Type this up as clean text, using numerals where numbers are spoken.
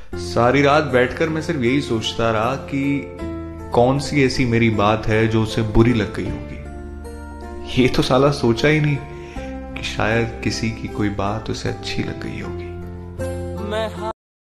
सारी रात बैठकर मैं सिर्फ यही सोचता रहा कि कौन सी ऐसी मेरी बात है जो उसे बुरी लग गई होगी। ये तो साला सोचा ही नहीं कि शायद किसी की कोई बात उसे अच्छी लग गई होगी।